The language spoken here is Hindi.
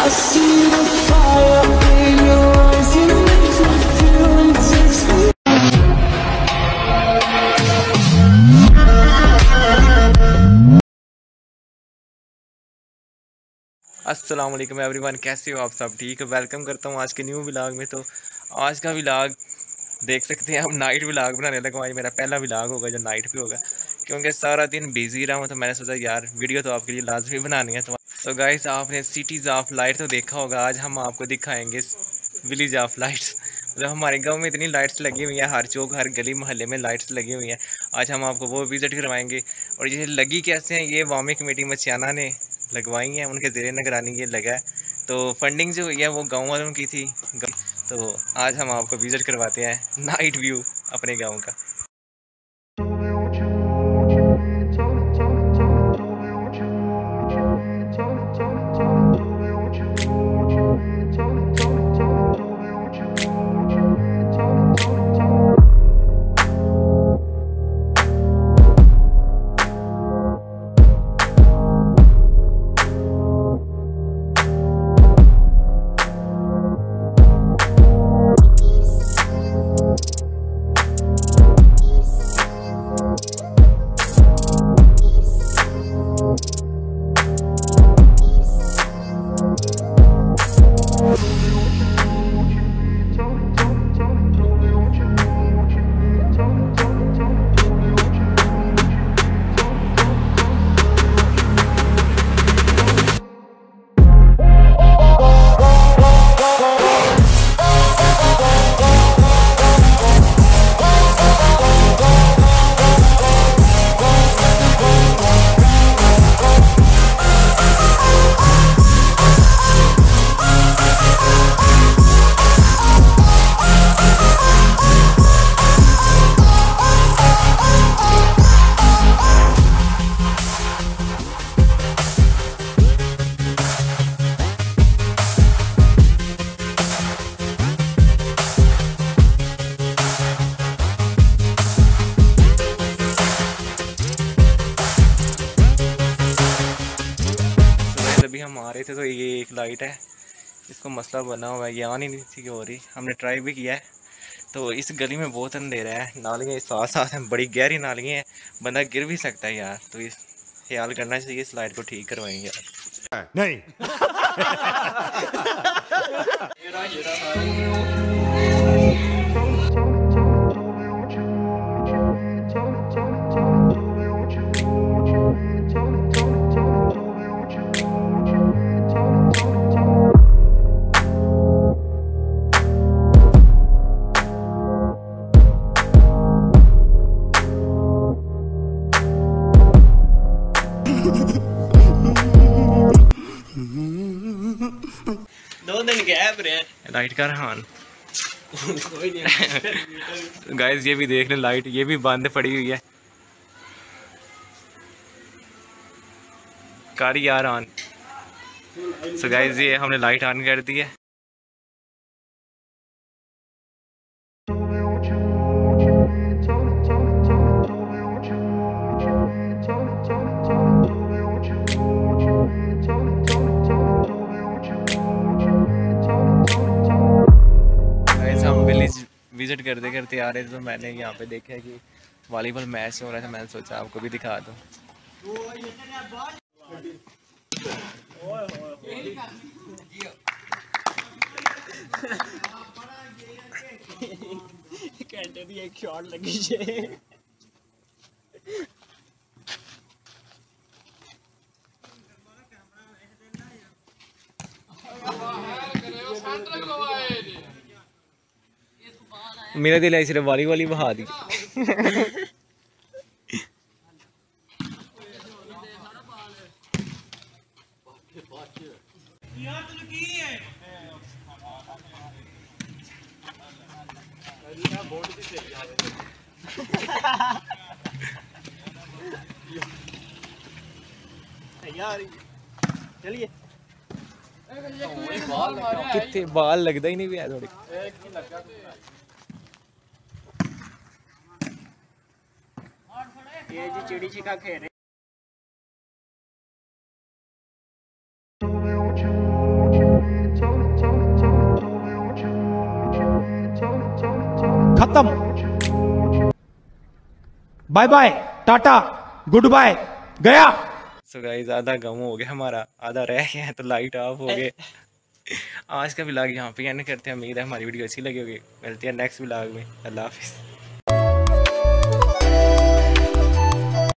I see the fire in your eyes, you make me feel it takes me. अस्सलाम वालेकुम एवरीवन, कैसे हो आप सब? ठीक है, वेलकम करता हूँ आज के न्यू व्लॉग में। तो आज का व्लॉग देख सकते हैं, हम नाइट व्लॉग बनाने लगा हूँ। आज मेरा पहला व्लॉग होगा जो नाइट पे होगा, क्योंकि सारा दिन बिजी रहा हूँ। तो मैंने सोचा यार वीडियो तो आपके लिए लाजमी बनानी है। तो सो गाइस, आपने सिटीज़ ऑफ लाइट तो देखा होगा, आज हम आपको दिखाएंगे विलेज ऑफ लाइट्स। मतलब हमारे गाँव में इतनी लाइट्स लगी हुई हैं, हर चौक हर गली मोहल्ले में लाइट्स लगी हुई हैं। आज हम आपको वो विज़िट करवाएंगे। और ये लगी कैसे हैं, ये वामी कमेटी मचियाना ने लगवाई हैं, उनके ज़ेरे निगरानी ये लगा है। तो फंडिंग जो हुई है वो गाँव वालों की थी। तो आज हम आपको विज़िट करवाते हैं नाइट व्यू अपने गाँव का। अभी हम आ रहे थे तो ये एक लाइट है, इसको मसला बना हुआ है, ये आनी नहीं थी हो रही। हमने ट्राई भी किया है। तो इस गली में बहुत अंधेरा है, नालियाँ साथ साथ हैं, बड़ी गहरी नालियाँ हैं, बंदा गिर भी सकता है यार। तो इस ख्याल करना चाहिए, इस लाइट को ठीक करवाएंगे यार। नहीं दो दिन गैप रहे लाइट का रहान। गाइस ये भी देख लें, लाइट ये भी बंद पड़ी हुई है। कार यार ऑन। सो गाइस ये हमने लाइट ऑन कर दी है। विजिट करते करते आ रहे थे तो मैंने यहाँ पे देखा कि वॉलीबॉल मैच हो रहा था। मैंने सोचा आपको भी दिखा दूँ। घंटे की एक शॉट लगी है। मेरा दिल है सिर्फ वाली वाली बहा दी। चलिए कितने बाल लगता ही नहीं भी है थोड़ी। ये जी चिड़ी छिका खेल रहे। खत्म, bye bye, tata, goodbye, गया। सो गाइस आधा गम हो गया हमारा, आधा रह गया है तो लाइट ऑफ हो गए। आज का व्लॉग यहाँ पे एंड करते हैं। उम्मीद है हमारी वीडियो अच्छी लगी होगी। मिलती है नेक्स्ट व्लॉग में। अल्लाह हाफिज़।